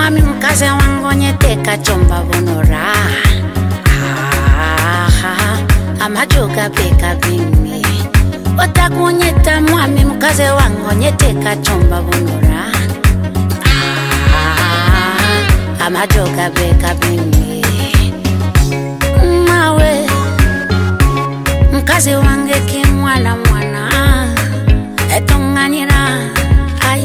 mwami mkaze wangu nyeteka chomba bonora. Amajoga beka bini otakunyeta mwami mkaze wangu nyeteka chomba bonora. Amajoga beka bini mawe mkaze wange kimwana mwana etonganira ai.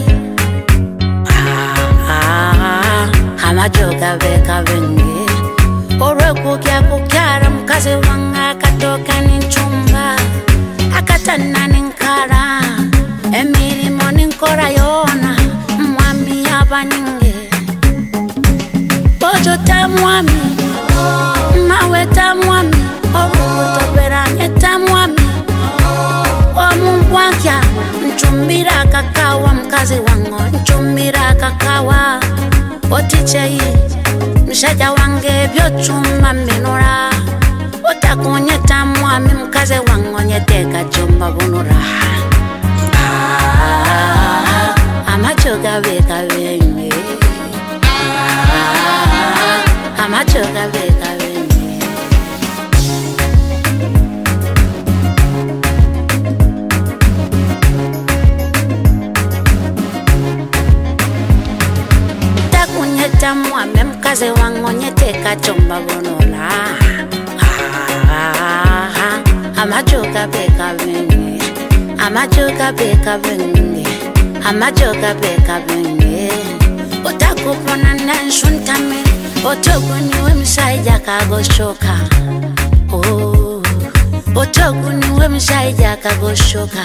Amajoga beka bini orweku kya kukyara mkaze wanga katoka ninchumba akatana ninkara emirimo ninkora yona mwami yabaninge bojo ta mwami mawe ta mwami orukutoberanye ta mwami omumbwakya nchumbira kakawa mkaze wango nchumbira kakawa otichei mshaja wange byochuma minora otakunyeta mwami mkaze wango nyeteka chomba bonora. Amajoga beka bene amajoga beka bene takunyeta mwami mkaze wango nyeteka chomba bonora. Amajoga beka bene amajoga beka bene amajoga beka bene otakupona nanshuntame otoguniwe mshaija kagoshoka. Otoguniwe mshaija kagoshoka.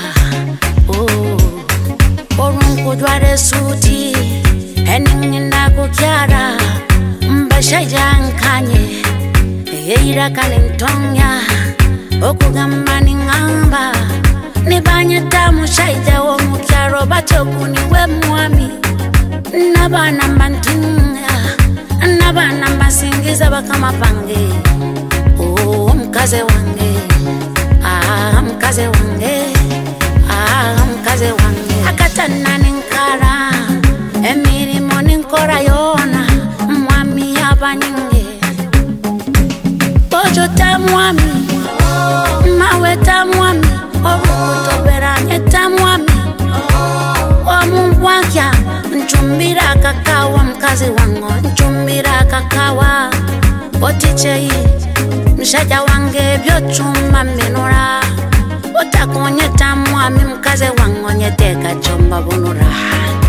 Orunkudware suti eningina kukyara mbashaija nkanye eira kalintonya okugamba ningamba nibanyeta mushaija wo mukyaro batoguniwe mwami nabana mbantinga nabana mbasingiza bakama pange. Mkaze wange mkaze wange mkaze wange akatana ninkara emirimo ninkora yona mwami yabaninge bojo ta mwami mawe ta mwami orukutoberanye ta mwami omumbwakya nchumbira kakawa mkaze wango nchumbira kakawa otichei mshaja wange byochuma minora otakunyeta mwami mkaze wango nyeteka chomba bonora.